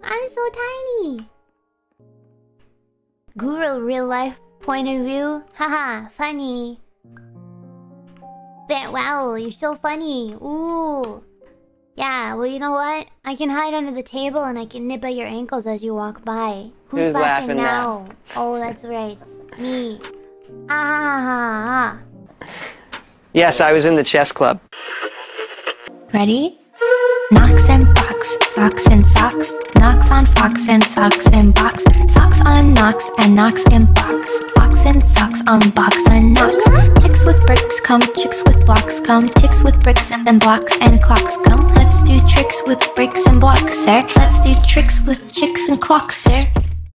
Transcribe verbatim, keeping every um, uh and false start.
I'm so tiny. Guru real life point of view. Haha, funny. But wow, you're so funny. Ooh. Yeah, well, you know what? I can hide under the table and I can nip at your ankles as you walk by. Who's, Who's laughing, laughing now? now? Oh, that's right. Me. Ah. Yes, I was in the chess club. Ready? Knocks and box, fox and socks. Knocks on fox and socks and box. Socks on knocks and knocks and box. Box and socks on box and knocks. Chicks with bricks come, chicks with blocks come. Chicks with bricks and then blocks and clocks come. Let's do tricks with bricks and blocks, sir. Let's do tricks with chicks and clocks, sir.